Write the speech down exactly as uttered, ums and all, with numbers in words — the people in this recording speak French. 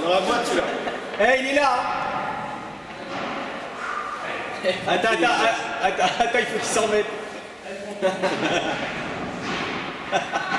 Dans la boîte, celui-là. Eh, il est là. Hein. Attends, attends, attends, attends, il faut qu'il s'en mette.